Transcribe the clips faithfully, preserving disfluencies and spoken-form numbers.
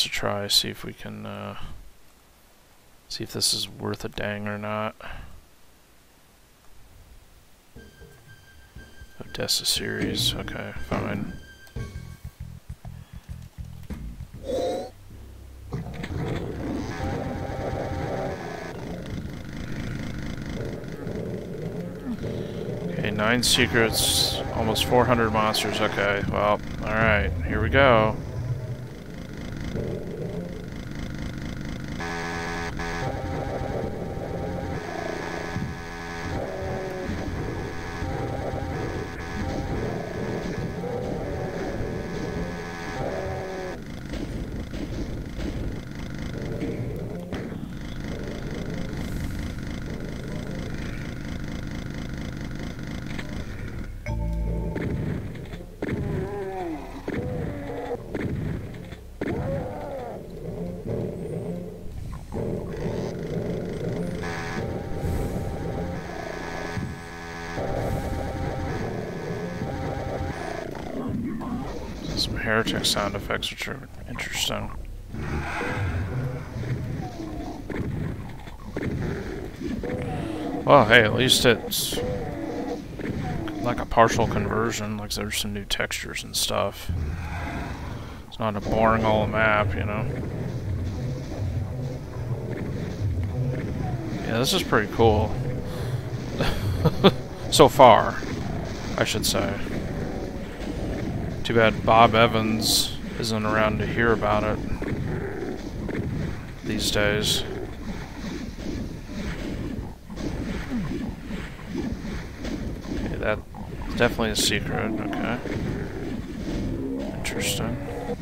a try, see if we can, uh, see if this is worth a dang or not. Odessa series, okay, fine. Okay, nine secrets, almost four hundred monsters, okay, well, alright, here we go. Some heretic sound effects, which are interesting. Well, hey, at least it's like a partial conversion, like there's some new textures and stuff. It's not a boring old map, you know. Yeah, this is pretty cool. So far, I should say. Too bad Bob Evans isn't around to hear about it these days. Okay, that's definitely a secret, okay. Interesting.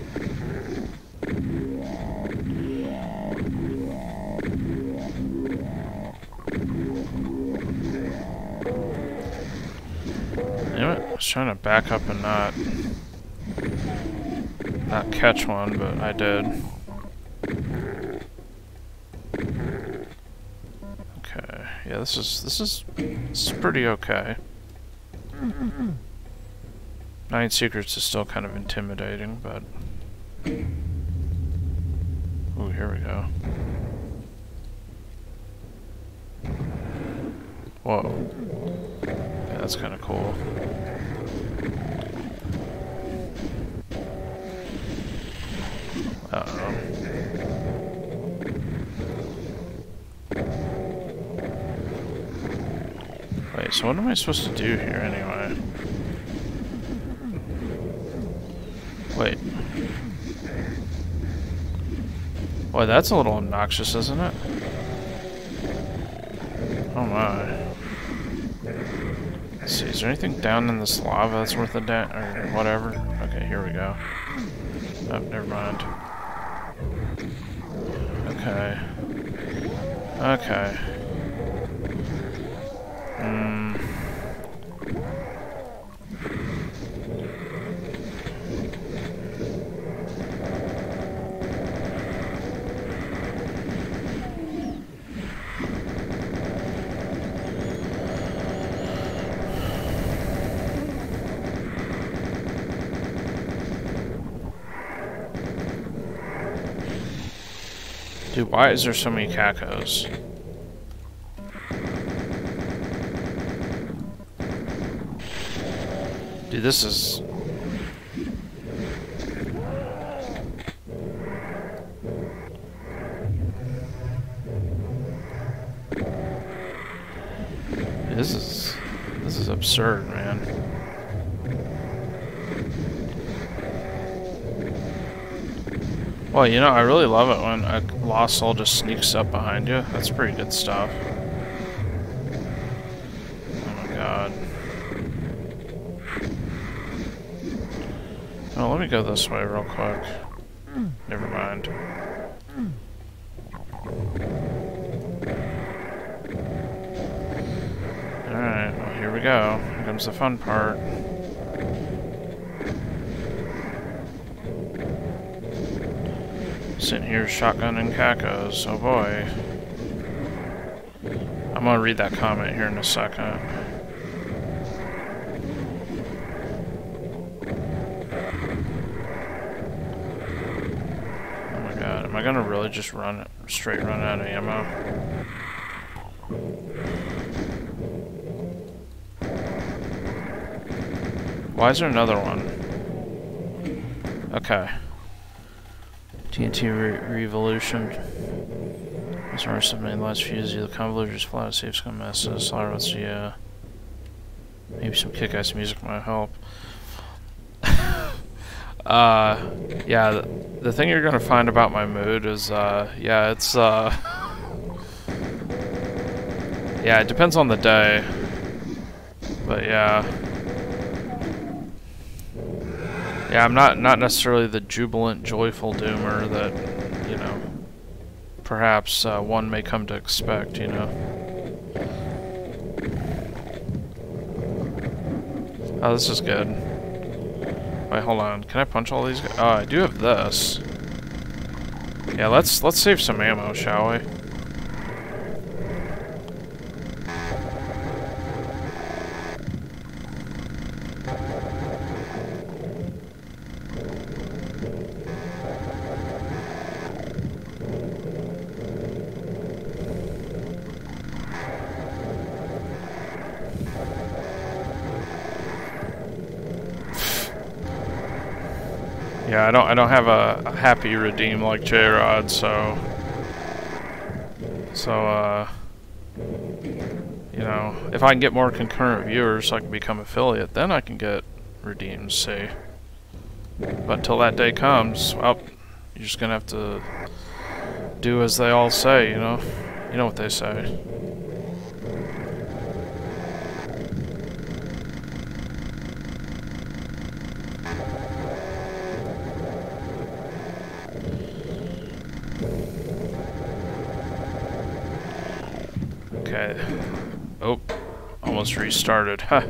Damn it, I was trying to back up and not not catch one, but I did. Okay, yeah, this is this is this is pretty okay. Nine secrets is still kind of intimidating, but ooh, here we go. Whoa, yeah, that's kind of cool. Uh-oh. Wait, so what am I supposed to do here anyway? Wait. Boy, that's a little obnoxious, isn't it? Oh my. Let's see, is there anything down in this lava that's worth a da- or whatever? Okay, here we go. Oh, never mind. Okay. Okay. Hmm. Dude, why is there so many cacos? Dude, this is... Dude, this is... This is absurd, man. Well, you know, I really love it when a lost soul just sneaks up behind you. That's pretty good stuff. Oh my god. Oh, let me go this way real quick. Never mind. Alright, well, here we go. Here comes the fun part. Sitting here shotgunning cacos. Oh boy. I'm gonna read that comment here in a second. Oh my Am I gonna really just run straight run out of ammo? Why is there another one? Okay. T N T re Revolution. This are some main last fuse. The convolutors flat, safe scum messes. Slaughterhouse, yeah. Maybe some kick-ass music might help. uh, yeah, the, the thing you're gonna find about my mood is, uh, yeah, it's, uh... yeah, it depends on the day. But, yeah. Yeah, I'm not, not necessarily the jubilant, joyful doomer that, you know, perhaps uh, one may come to expect, you know. Oh, this is good. Wait, hold on. Can I punch all these guys? Oh, I do have this. Yeah, let's let's save some ammo, shall we? Yeah, I don't I don't have a, a happy redeem like J-Rod, so so uh you know, if I can get more concurrent viewers so I can become affiliate, then I can get redeems, see. But until that day comes, well, you're just gonna have to do as they all say, you know? You know what they say. Okay. Oh, almost restarted. Huh.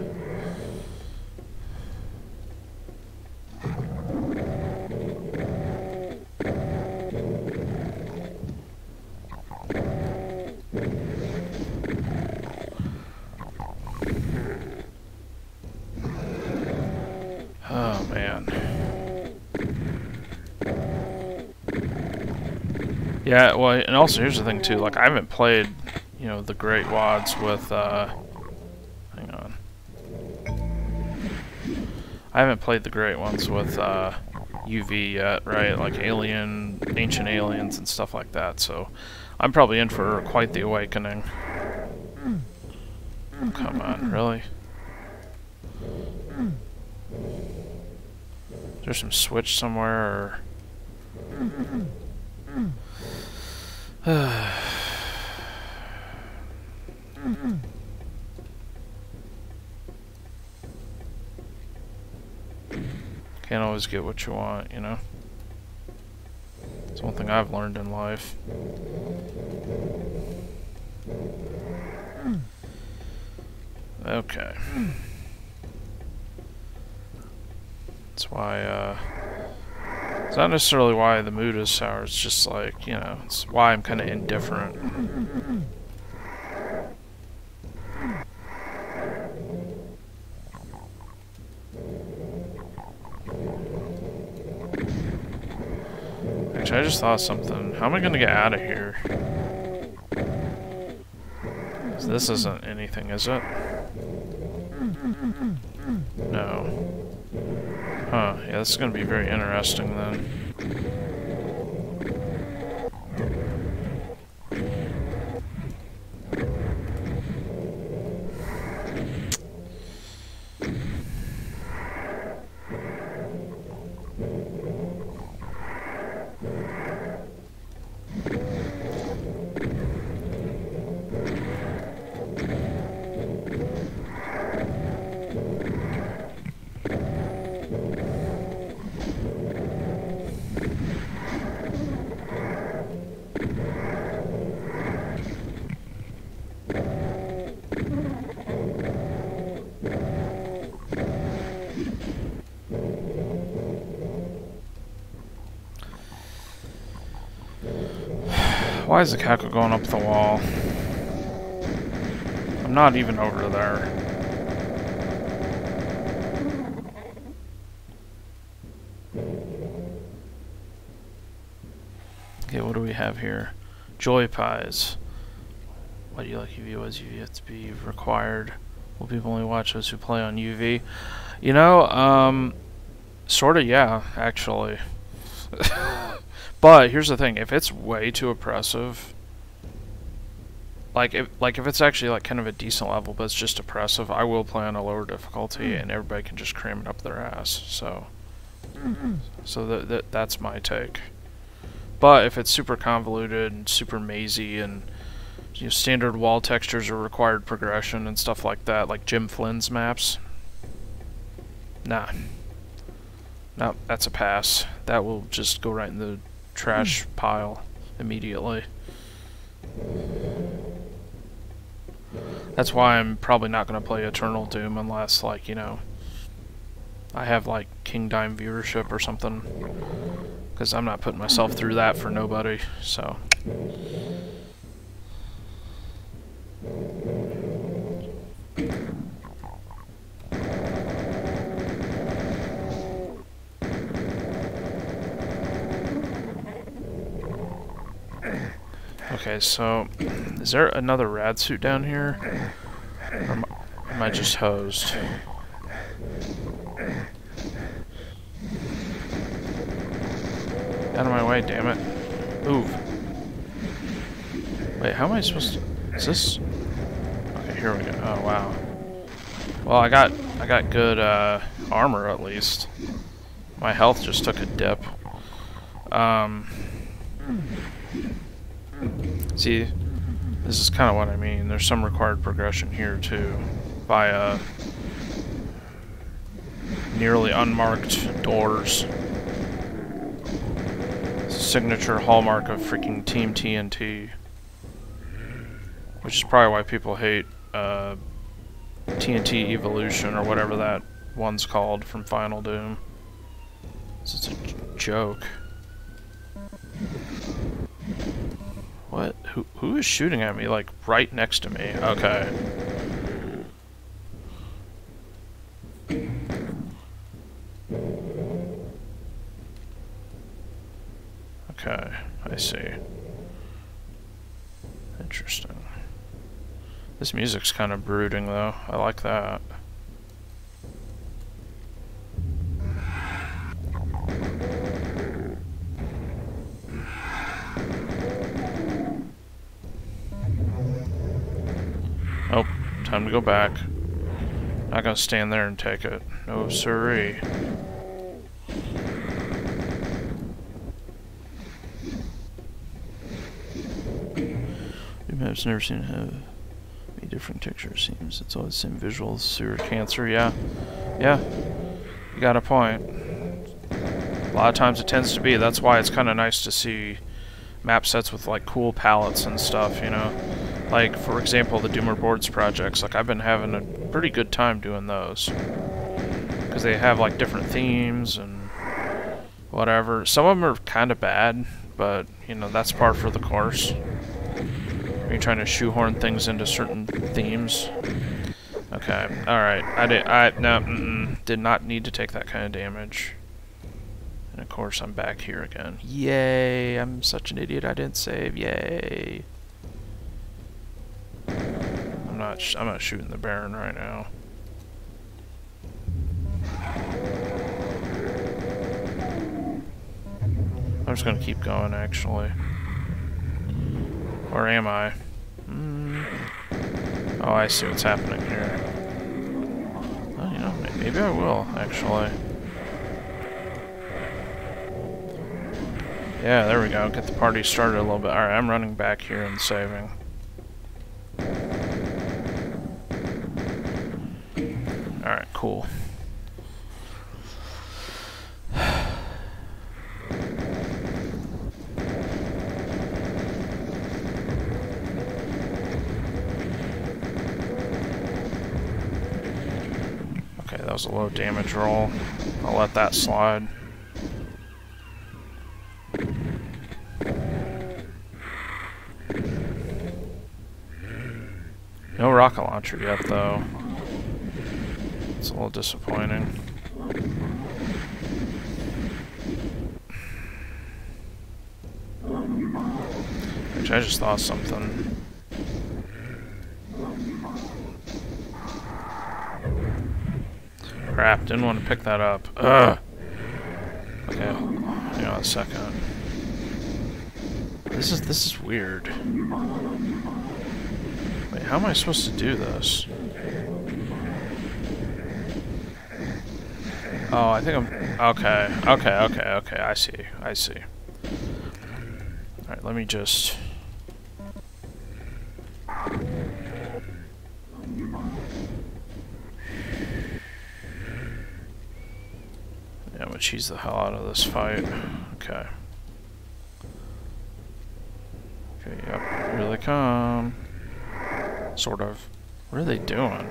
Oh, man. Yeah, well, and also here's the thing, too. Like, I haven't played, you know, the Great Wads with, uh... hang on. I haven't played the Great Ones with, uh, U V yet, right? Like Alien, Ancient Aliens and stuff like that, so I'm probably in for quite the awakening. Oh, come on, really? Is there some switch somewhere, or... Can't always get what you want, you know? It's one thing I've learned in life. Okay. That's why, uh... it's not necessarily why the mood is sour, it's just like, you know, it's why I'm kind of indifferent. Actually, I just thought of something. How am I going to get out of here? This isn't anything, is it? No. Huh, yeah, this is going to be very interesting then. Why is the cackle going up the wall? I'm not even over there. Okay, what do we have here? Joy Pies. Why do you like U V? Why does U V have to be required? Will people only watch those who play on U V? You know, um, sort of, yeah, actually. But here's the thing: if it's way too oppressive, like if like if it's actually like kind of a decent level, but it's just oppressive, I will play on a lower difficulty, and everybody can just cram it up their ass. So, so that that that's my take. But if it's super convoluted and super mazy and you know, standard wall textures or required progression and stuff like that, like Jim Flynn's maps, nah. No, that's a pass. That will just go right in the trash pile immediately. That's why I'm probably not going to play Eternal Doom unless, like, you know, I have, like, King Dime viewership or something. Because I'm not putting myself through that for nobody, so... Okay, so is there another rad suit down here? Or am, am I just hosed? Out of my way, damn it. Move. Wait, how am I supposed to... Is this... Okay, here we go. Oh, wow. Well, I got I got good uh, armor, at least. My health just took a dip. Um... See, this is kind of what I mean. There's some required progression here, too. By, uh... nearly unmarked doors. Signature hallmark of freaking Team T N T. Which is probably why people hate, uh... T N T Evolution, or whatever that one's called from Final Doom. This is a j joke. What? Who, who is shooting at me, like, right next to me? Okay. Okay, I see. Interesting. This music's kind of brooding, though. I like that. Oh, time to go back. Not gonna stand there and take it. No siree. I've never seen it have a different texture. Seems it's all the same visual. Sewer cancer, yeah, yeah. You got a point. A lot of times it tends to be. That's why it's kind of nice to see map sets with like cool palettes and stuff. You know, like for example, the Doomer Boards projects. Like I've been having a pretty good time doing those because they have like different themes and whatever. Some of them are kind of bad, but you know that's par for the course. You're trying to shoehorn things into certain themes. Okay, alright. I did I no mm-mm, did not need to take that kind of damage. And of course I'm back here again. Yay! I'm such an idiot, I didn't save. Yay. I'm not sh I'm not shooting the Baron right now. I'm just gonna keep going actually. Or am I? Mm. Oh, I see what's happening here. Oh, you know, maybe I will, actually. Yeah, there we go. Get the party started a little bit. Alright, I'm running back here and saving. Alright, cool. That was a low damage roll. I'll let that slide. No rocket launcher yet, though. It's a little disappointing. Actually, I just thought something. Crap, didn't want to pick that up. Ugh. Okay, hang on a second. This is this is weird. Wait, how am I supposed to do this? Oh, I think I'm... Okay, okay, okay, okay, I see, I see. Alright, let me just... Yeah, I'm gonna cheese the hell out of this fight. Okay. Okay, yep, here they come. Sort of. What are they doing?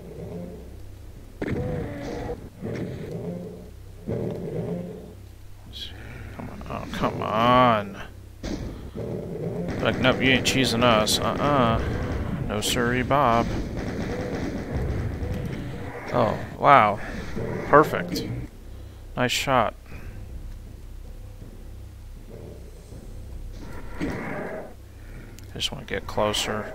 Come on, oh, come on. Like, nope, you ain't cheesing us. Uh-uh. No siree, Bob. Oh, wow. Perfect. Nice shot. I just want to get closer.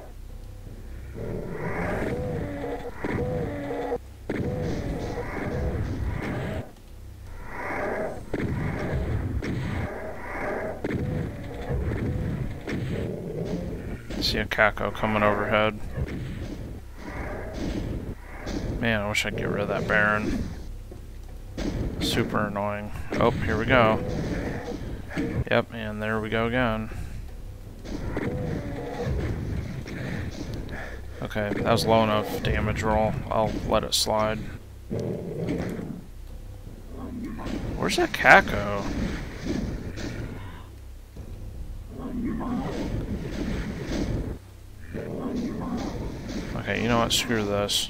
See a Caco coming overhead. Man, I wish I'd get rid of that Baron. Super annoying. Oh, here we go. Yep, and there we go again. Okay, that was low enough damage roll. I'll let it slide. Where's that Caco? Okay, you know what? Screw this.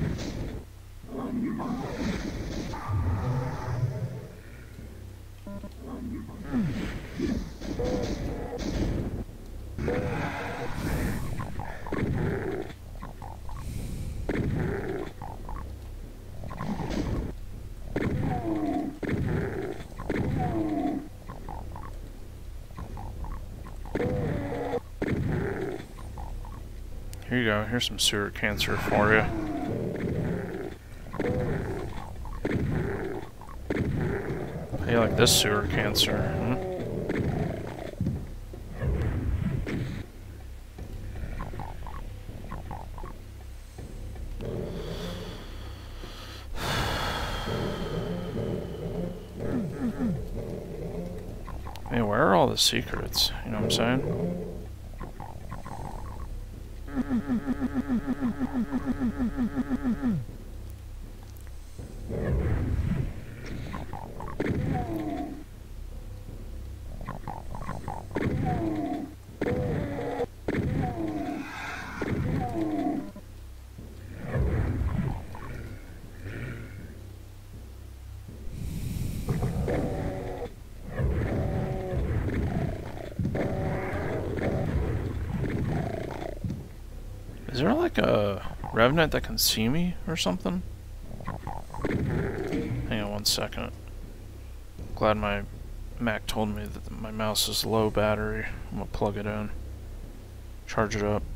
Here you go. Here's some sewer cancer for you. How you like this sewer cancer? Hmm? Man, where are all the secrets? You know what I'm saying? Is there like a revenant that can see me or something? Hang on one second. Glad my Mac told me that my mouse is low battery. I'm gonna plug it in. Charge it up.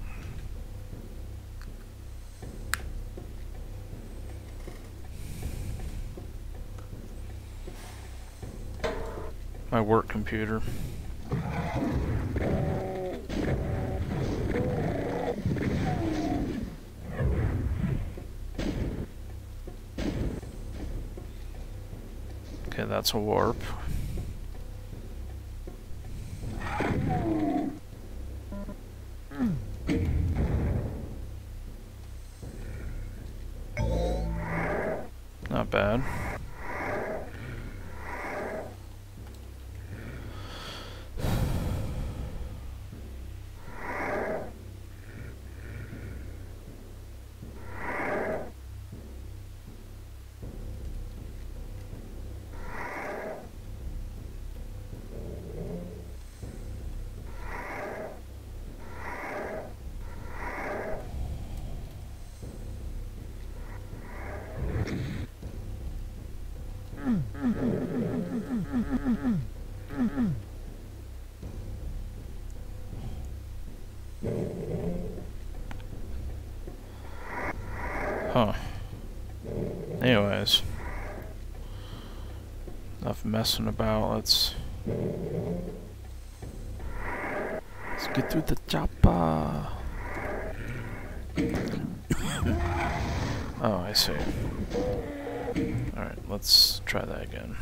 My work computer. Okay, that's a warp. Not bad. Huh. Anyways. Enough messing about, let's... Let's get through the chopper! Oh, I see. Alright, let's try that again.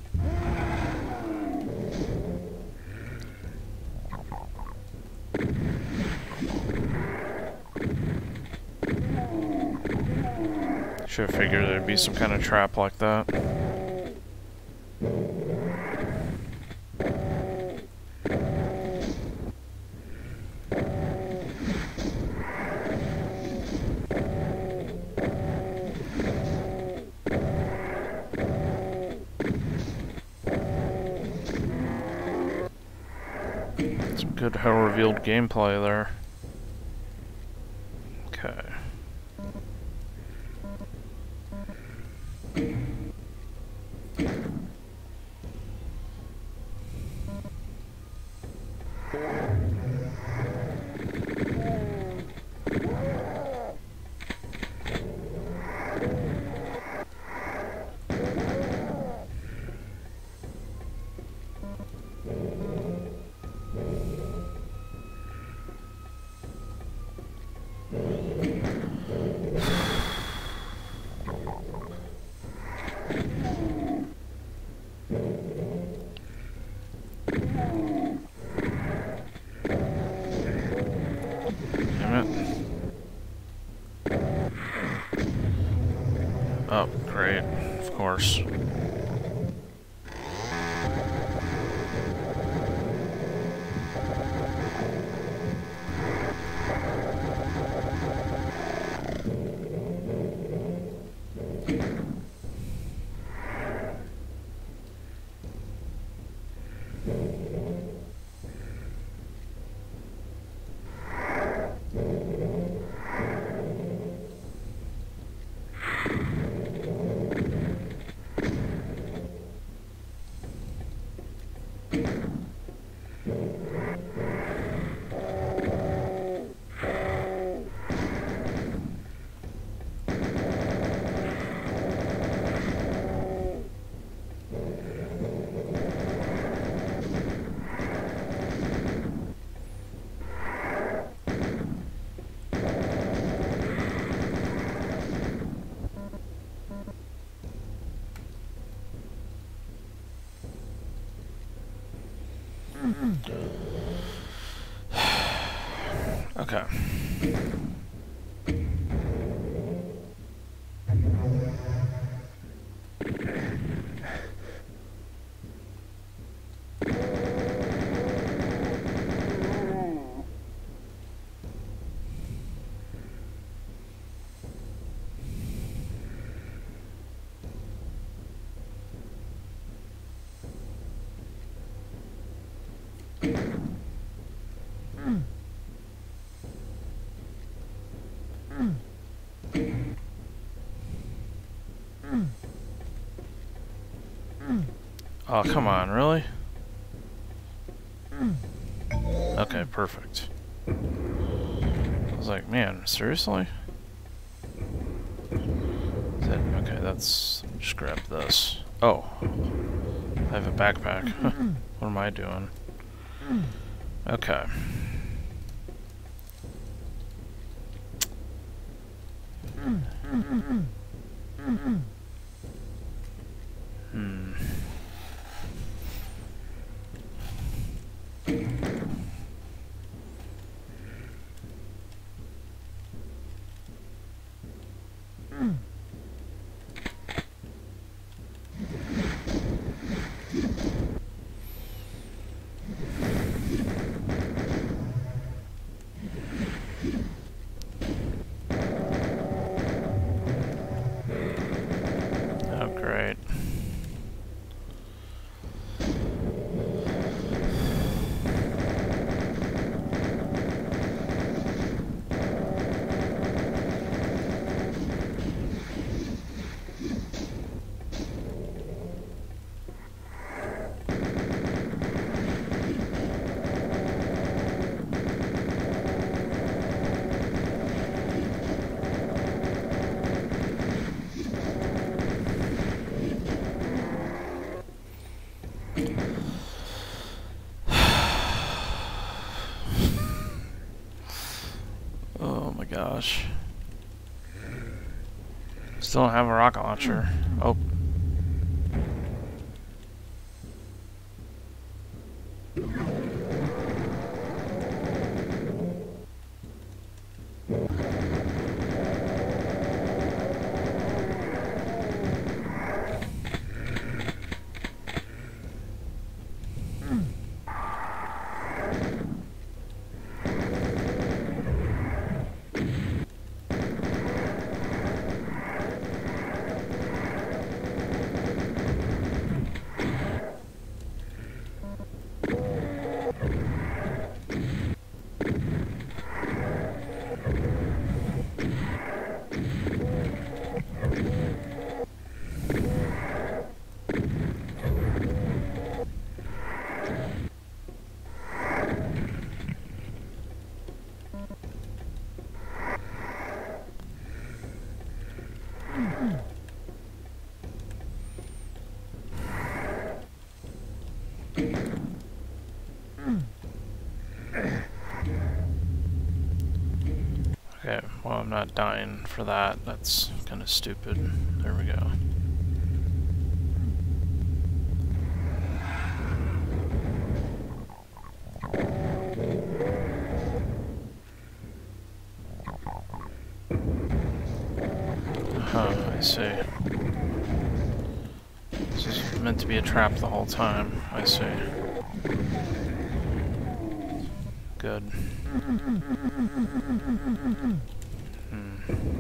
Should have figured there'd be some kind of trap like that. Some good how revealed gameplay there. Okay. Oh, great. Of course. Okay. Oh, come on, really? Okay, perfect. I was like, man, seriously? Is that, okay, that's... just grab this. Oh. I have a backpack. What am I doing? Okay. Hmm. Oh, great. gosh. Still don't have a rocket launcher. Oh. Okay, well, I'm not dying for that. That's kind of stupid. There we go. Huh, I see. This is meant to be a trap the whole time. I see. Good. Hmm.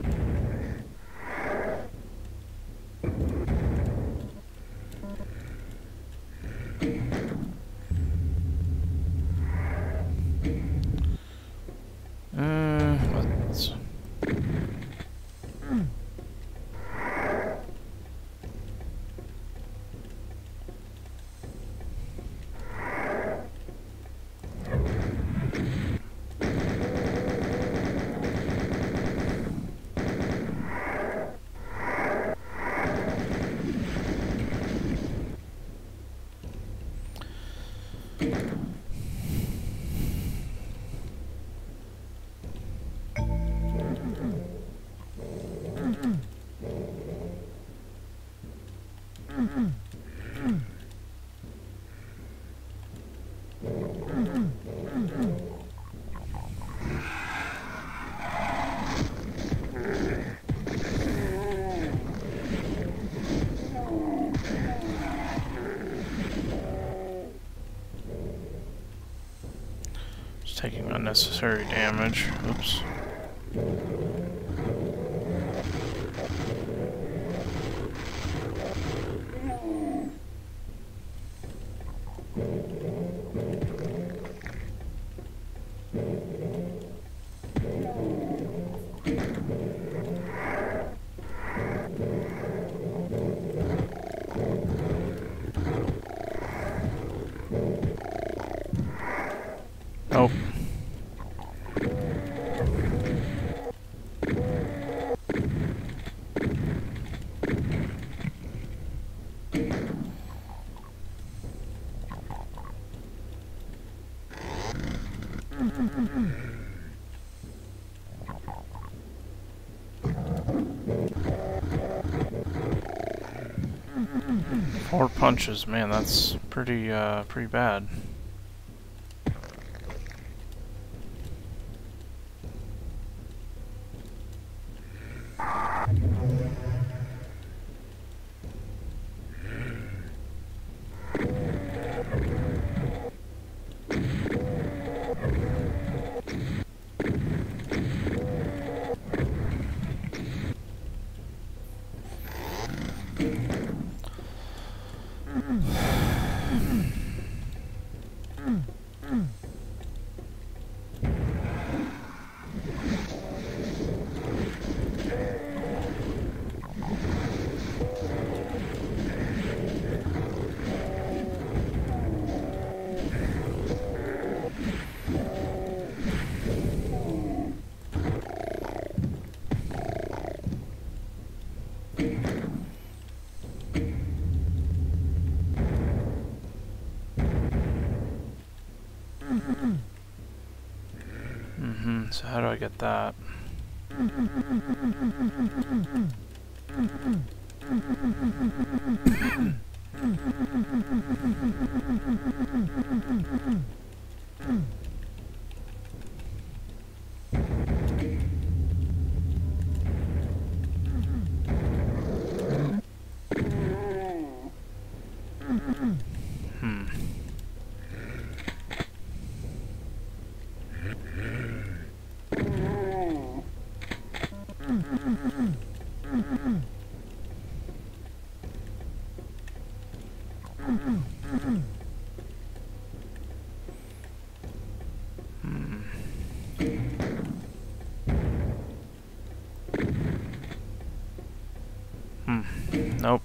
Uh, let's... Just taking unnecessary damage. Oops. Nope. Four punches, man, that's pretty, uh, pretty bad. Mm-hmm, so how do I get that? Hmm. Hmm. Nope.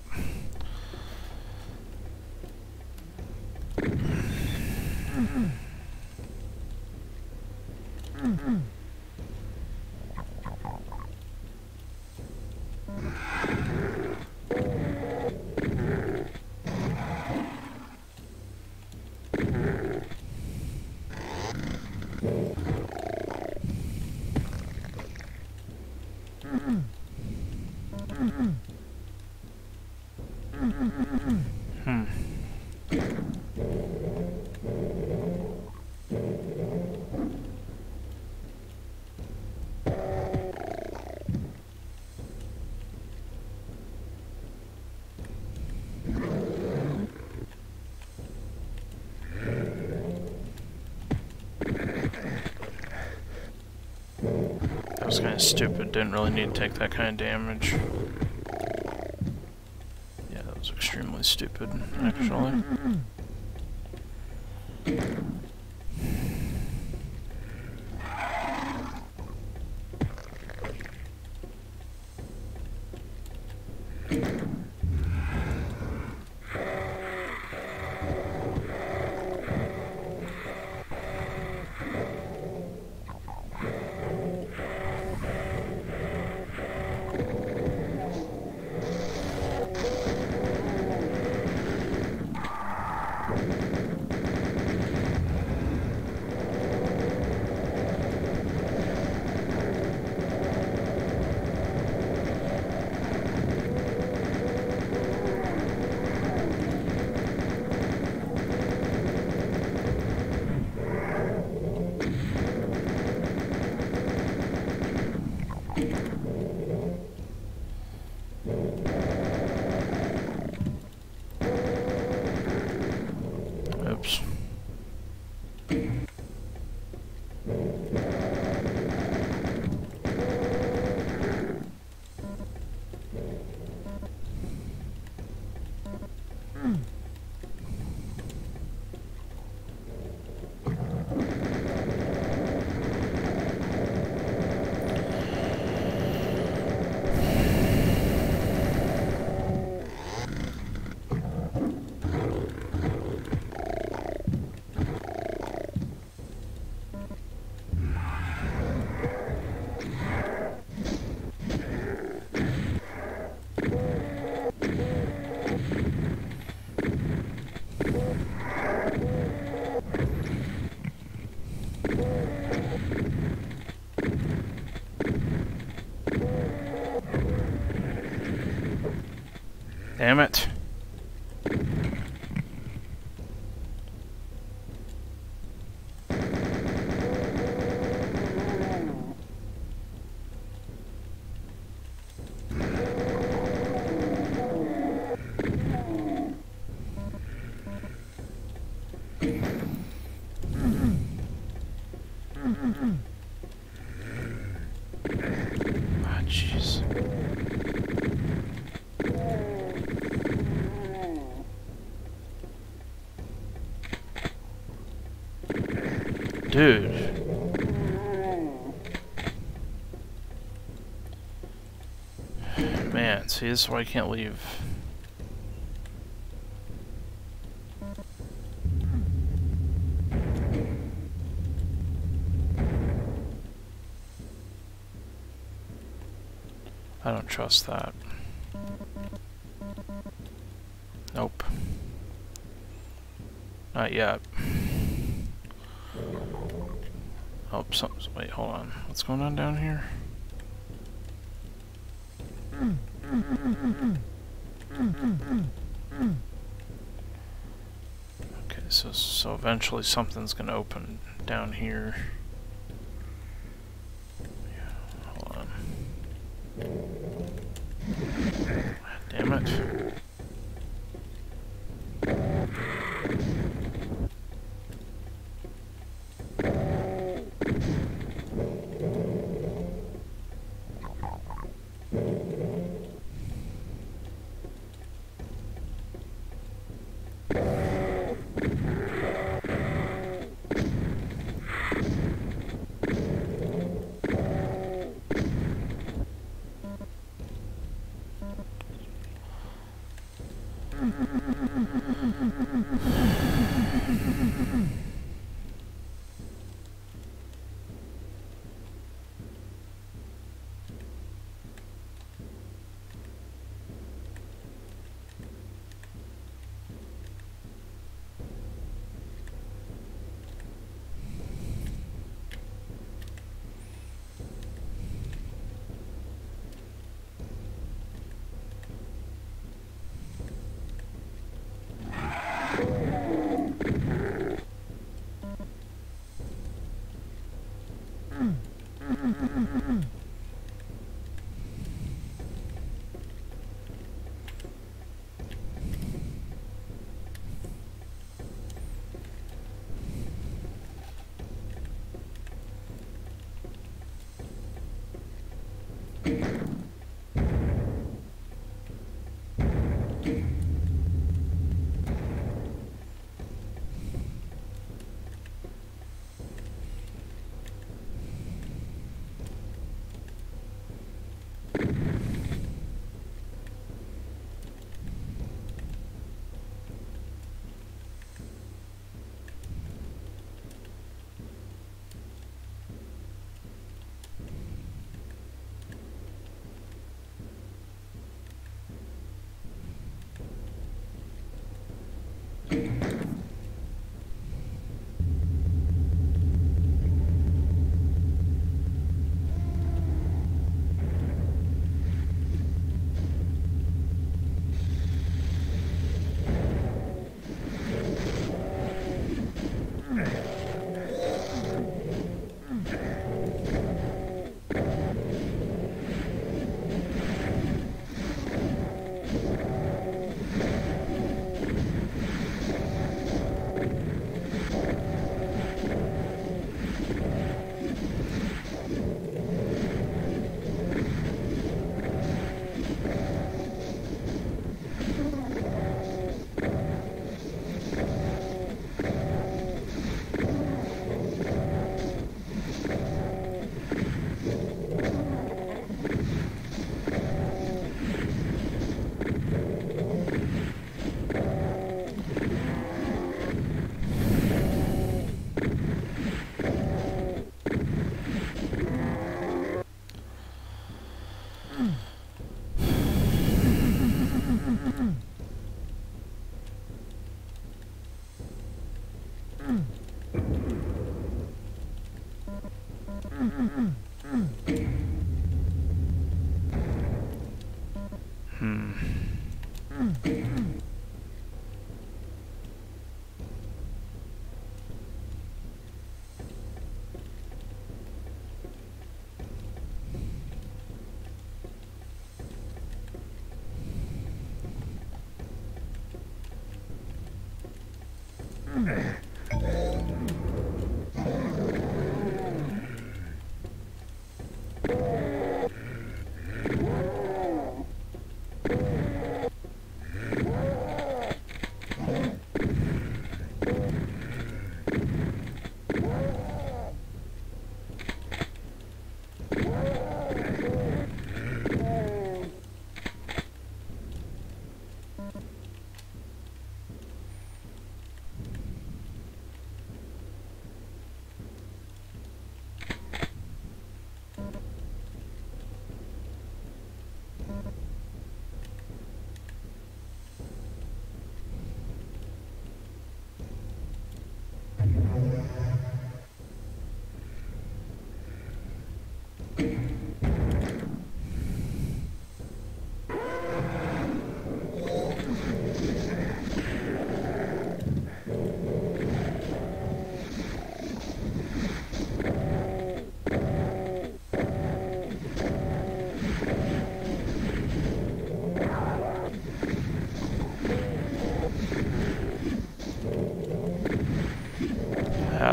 Hmm. That was kind of stupid. Didn't really need to take that kind of damage. Yeah, that was extremely stupid, actually. Oops. Damn it. Ah, jeez. Dude. Man, see, this is why I can't leave. I don't trust that. Nope. Not yet. Oh, something's... Wait, hold on. What's going on down here? Okay, so so eventually something's gonna open down here. Yeah, hold on. Damn it. Hmm.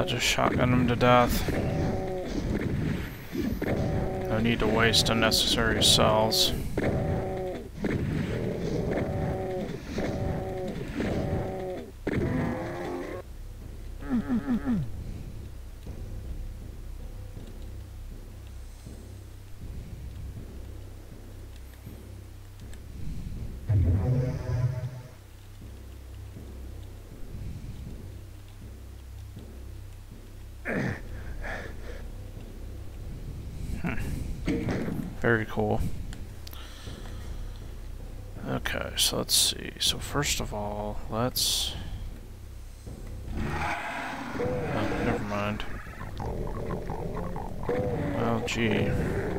Yeah, just shotgun him to death. No need to waste unnecessary cells. Very cool. Okay, so let's see. So first of all, let's... Oh, never mind. Oh, gee.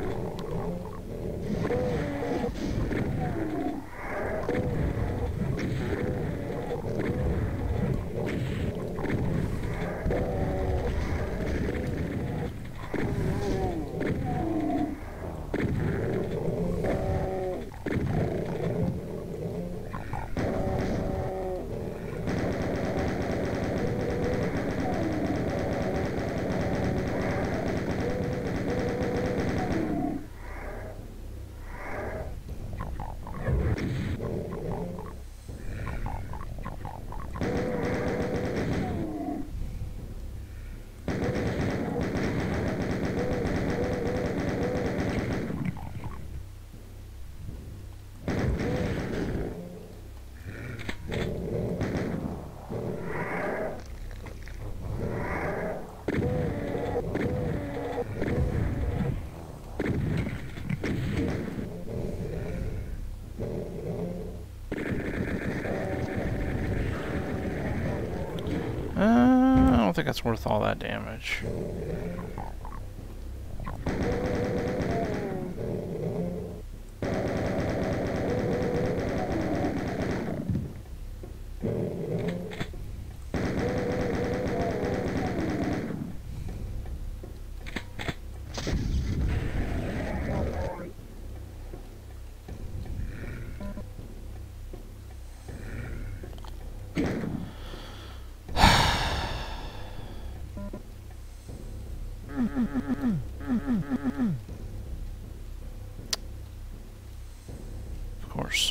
Uh, I don't think that's worth all that damage. Of course.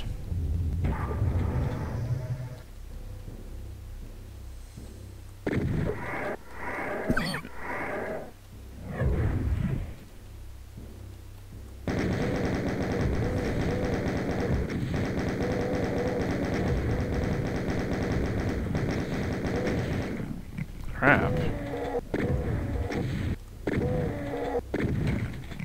Crap.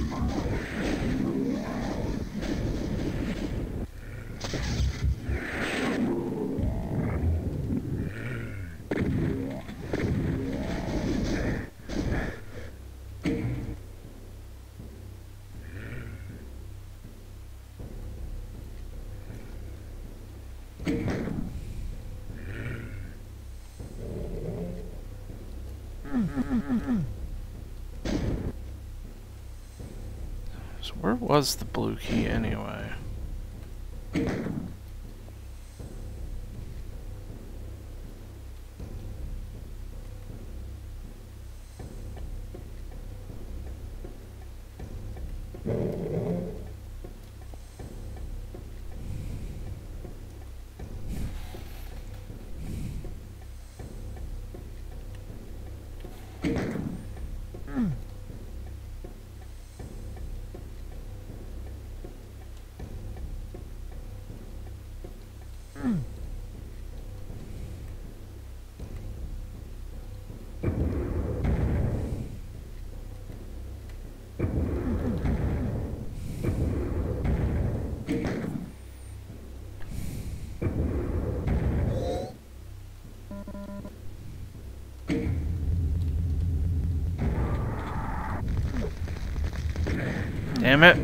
So where was the blue key anyway? Damn it.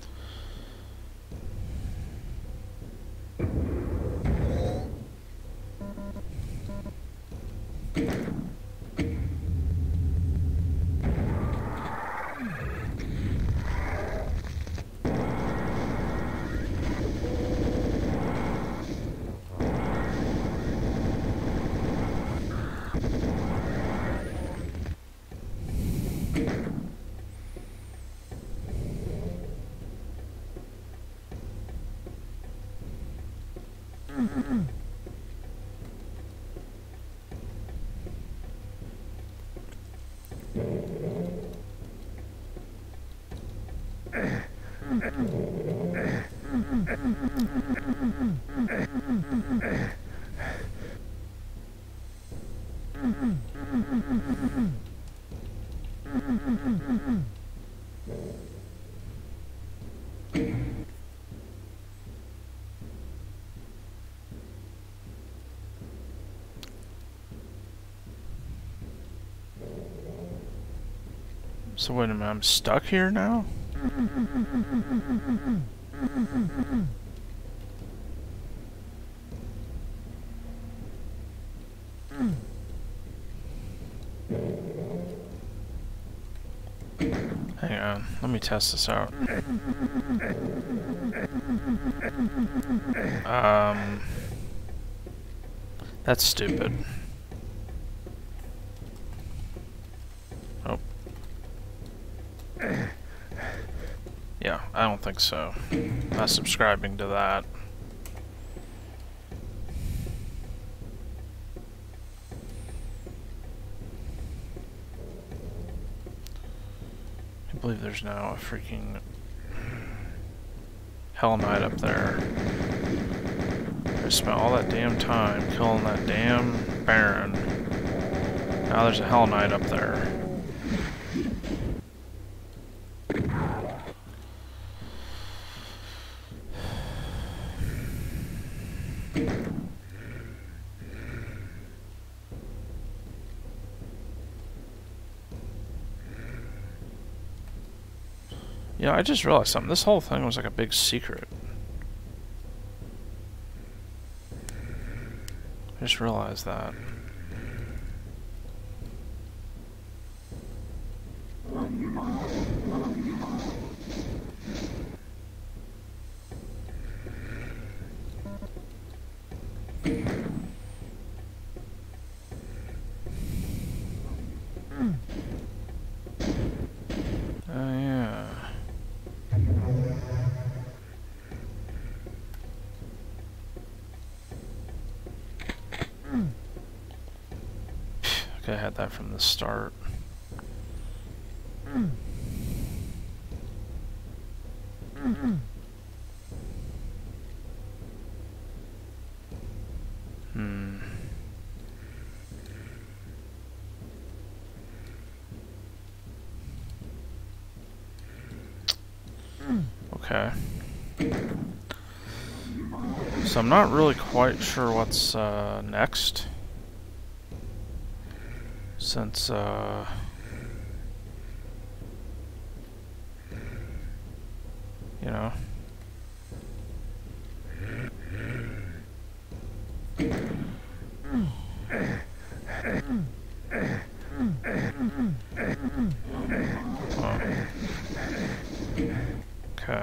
So wait a minute, I'm stuck here now? Hang on, let me test this out. Um, that's stupid. Oh. Yeah, I don't think so. Not subscribing to that. I believe there's now a freaking Hell Knight up there. I spent all that damn time killing that damn Baron. Now there's a Hell Knight up there. Yeah, I just realized something. This whole thing was like a big secret. I just realized that. Oh, yeah. Okay, I had that from the start. Hmm. Okay. So I'm not really quite sure what's uh, next. Since, uh... you know... Oh. Okay.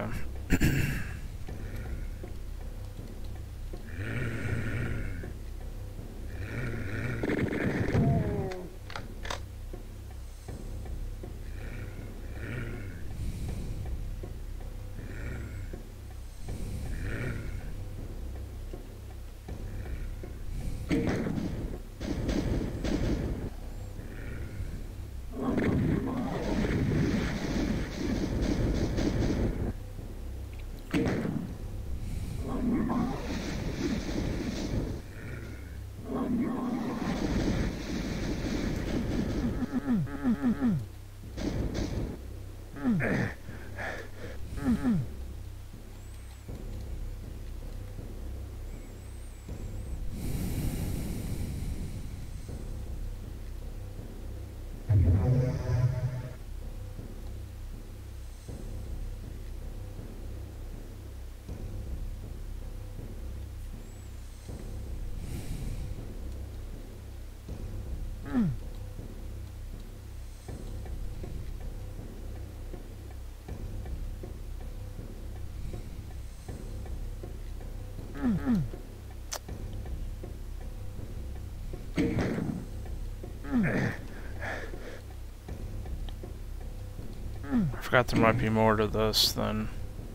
I forgot there might be more to this than...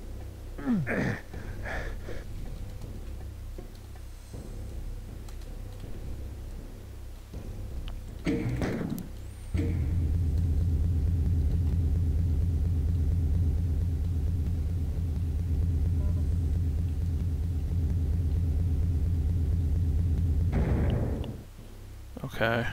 Okay.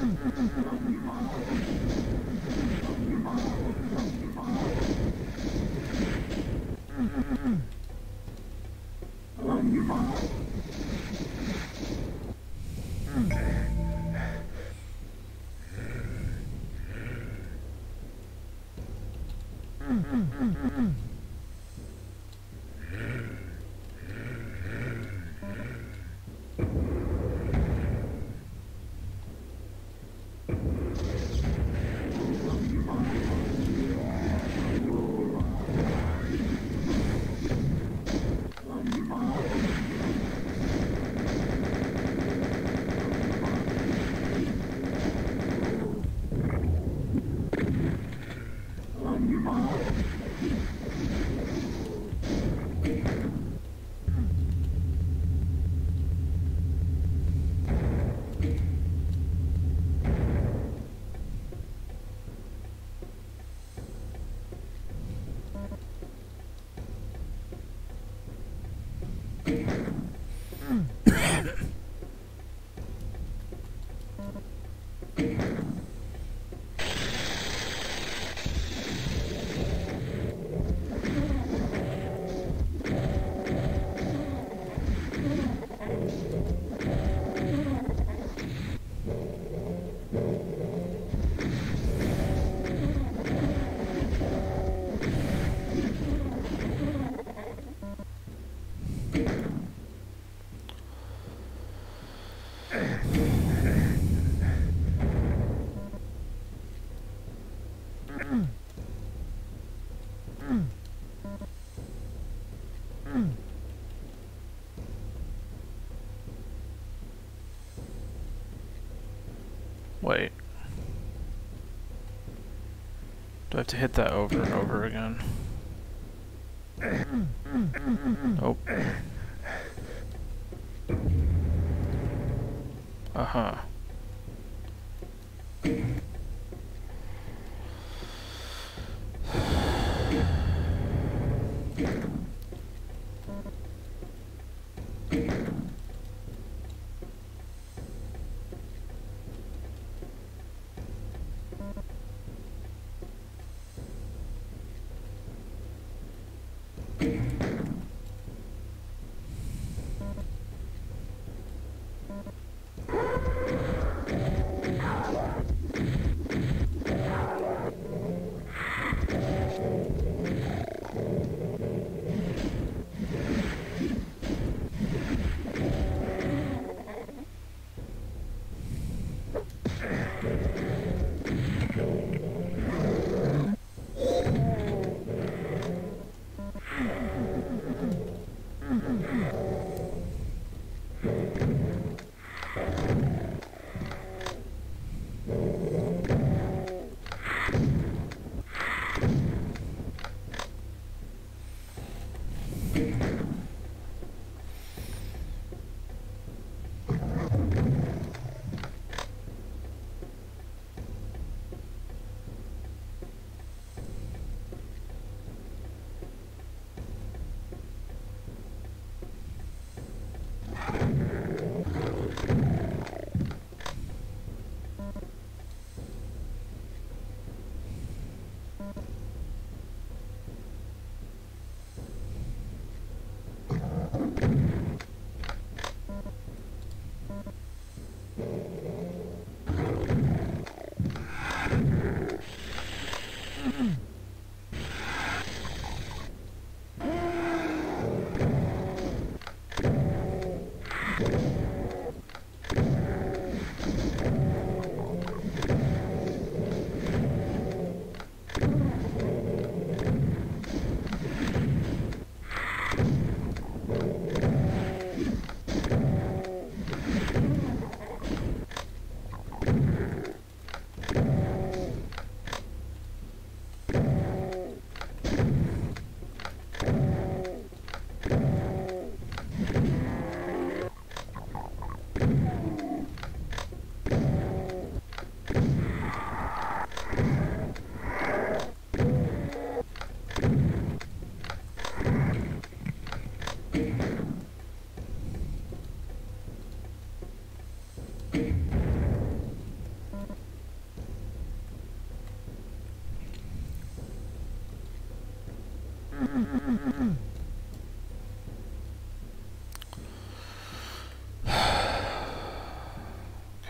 Wait. Do I have to hit that over and over again? Nope. Uh-huh.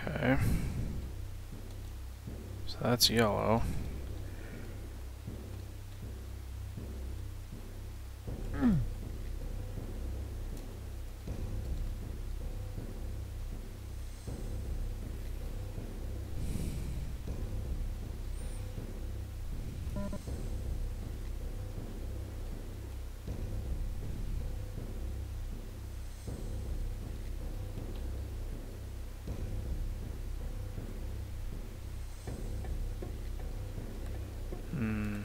Okay. So that's yellow. Hmm.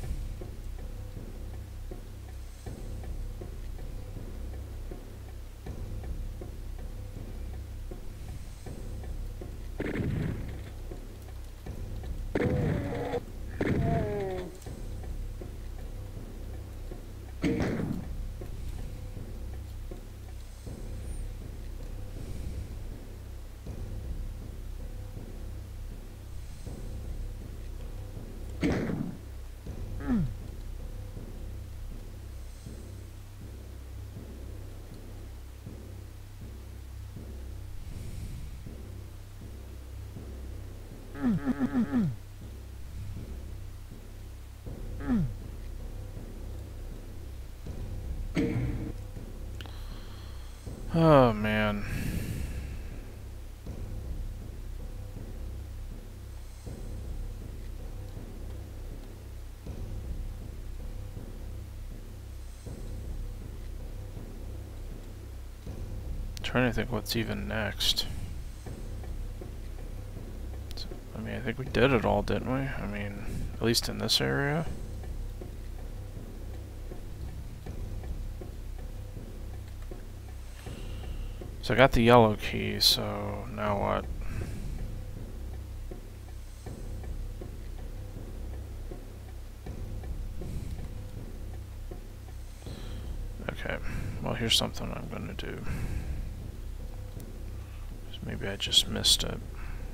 Oh man. Trying to think what's even next. I mean, I think we did it all, didn't we? I mean, at least in this area. So I got the yellow key, so now what? Okay, well here's something I'm gonna do. Maybe I just missed it.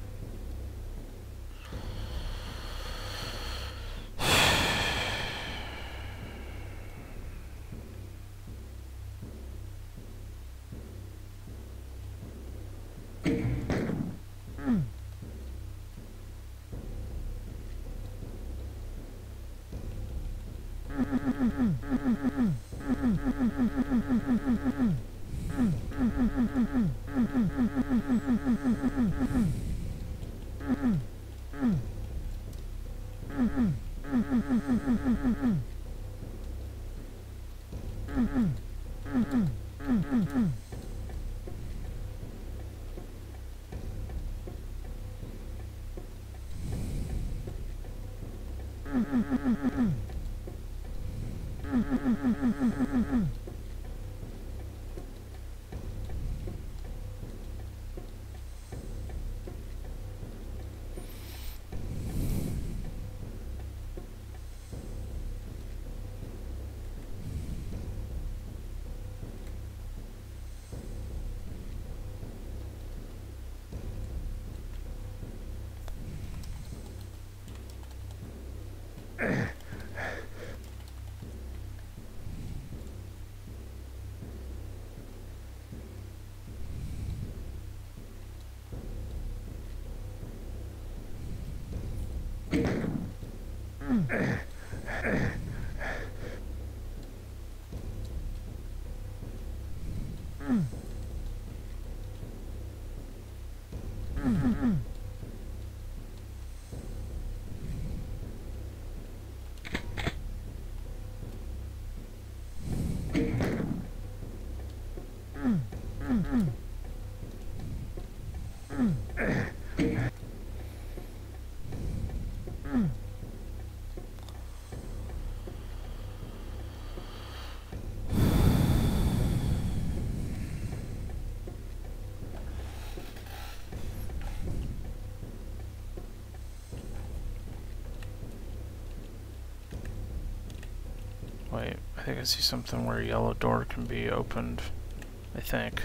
Wait, I think I see something where a yellow door can be opened, I think.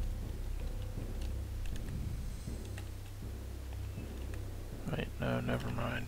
Wait, no, never mind.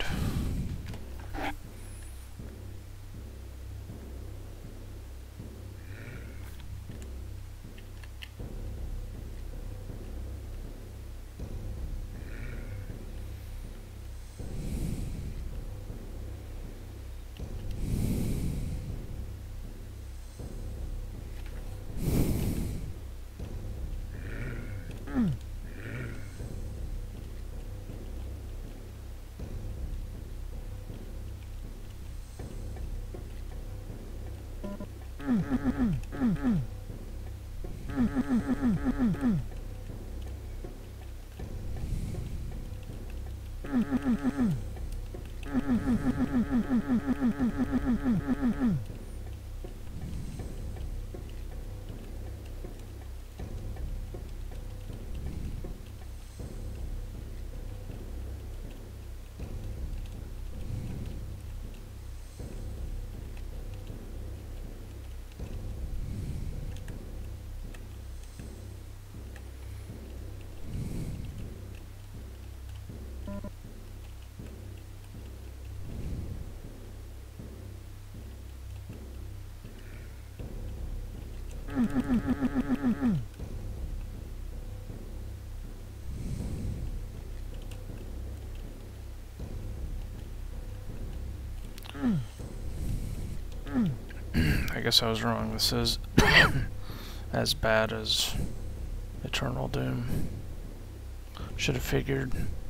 I guess I was wrong. This is as bad as Eternal Doom. Should have figured.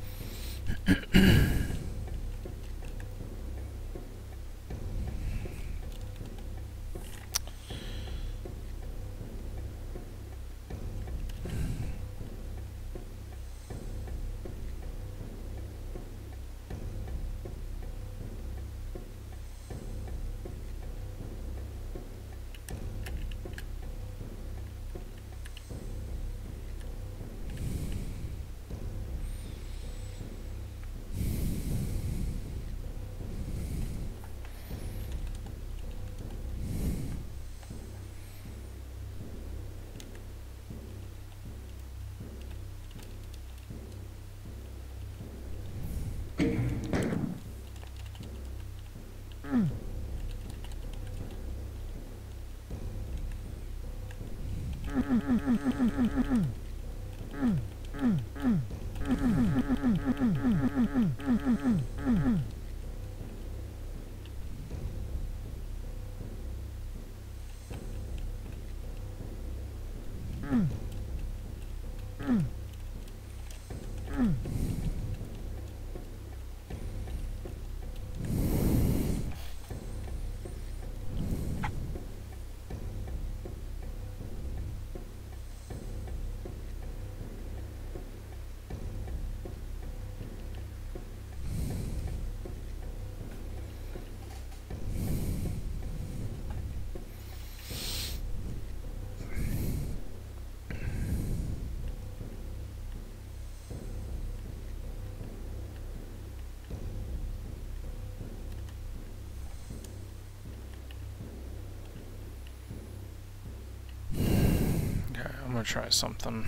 I'm gonna try something.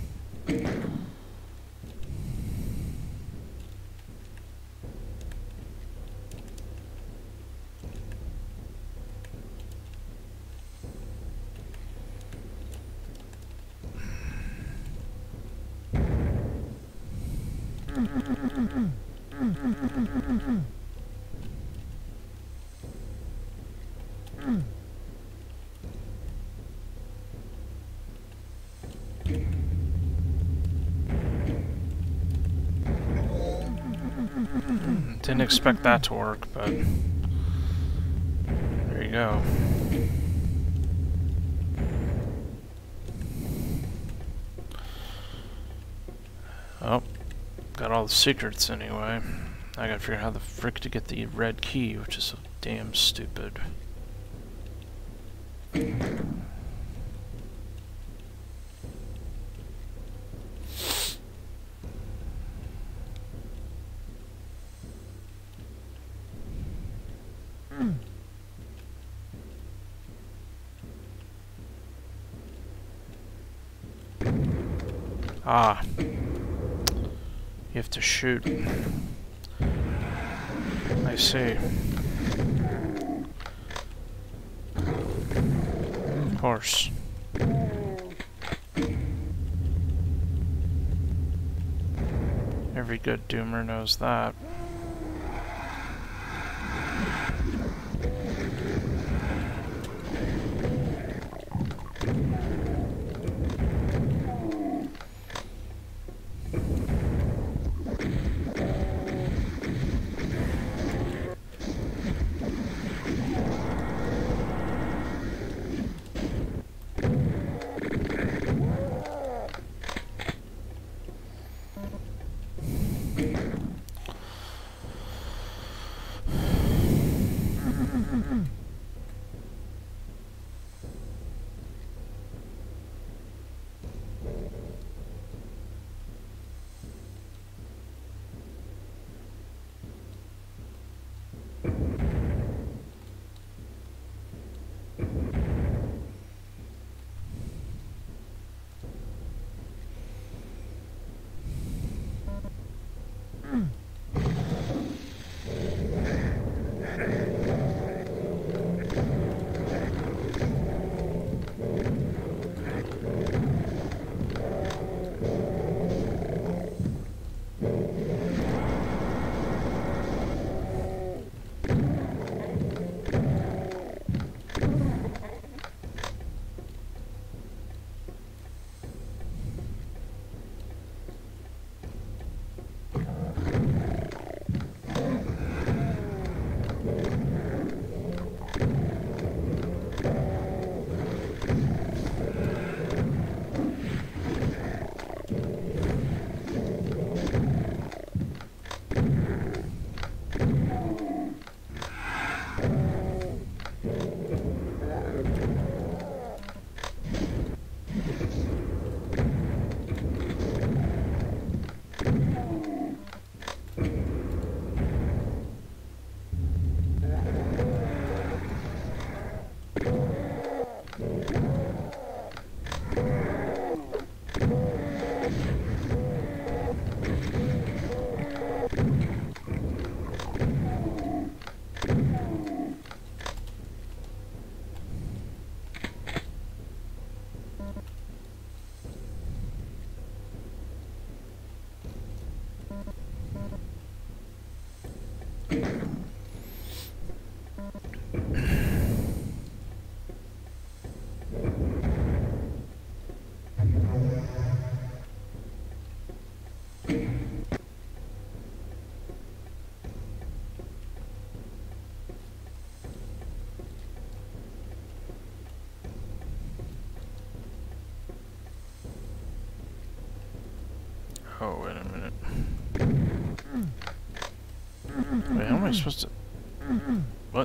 Didn't expect that to work, but there you go. Oh, got all the secrets anyway. I gotta figure out how the frick to get the red key, which is so damn stupid. Ah. You have to shoot. I see. Of course. Every good doomer knows that. Oh, wait a minute. Wait, how am I supposed to... What?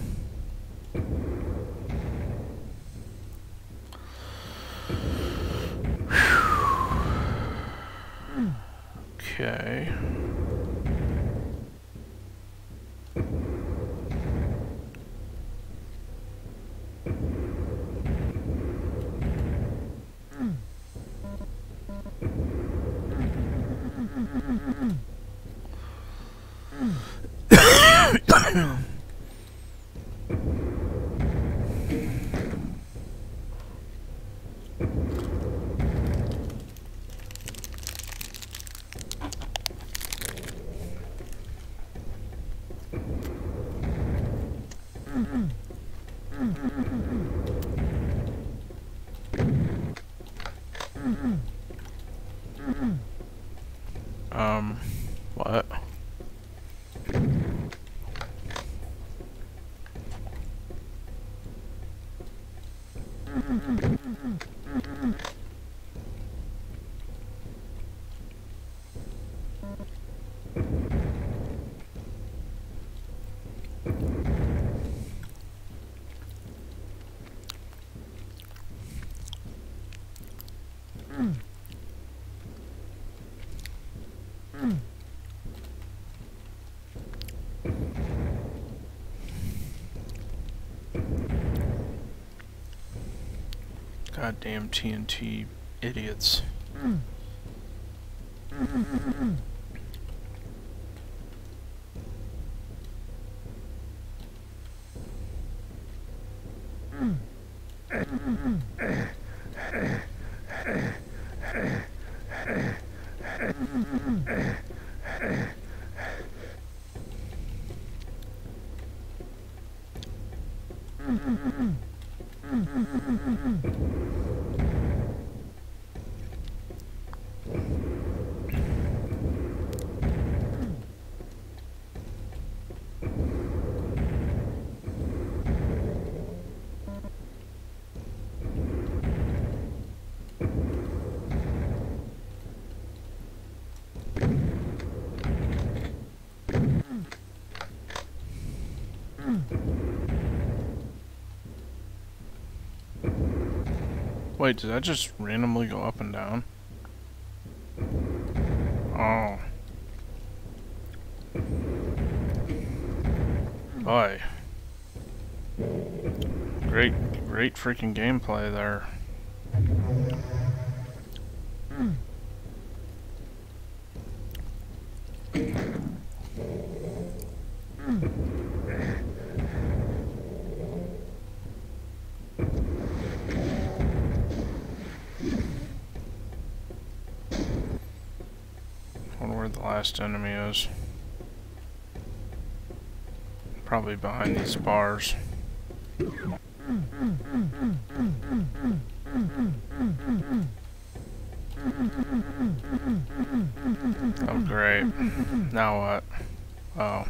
Okay. Um, what? Goddamn T N T idiots. Wait, did that just randomly go up and down? Oh. Boy. Great, great freaking gameplay there. Where the last enemy is. Probably behind these bars. Oh great. Now what? Oh.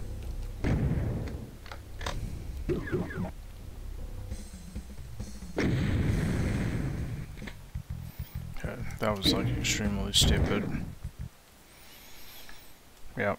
Okay, that was like extremely stupid. Yep.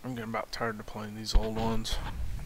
I'm getting about tired of playing these old ones.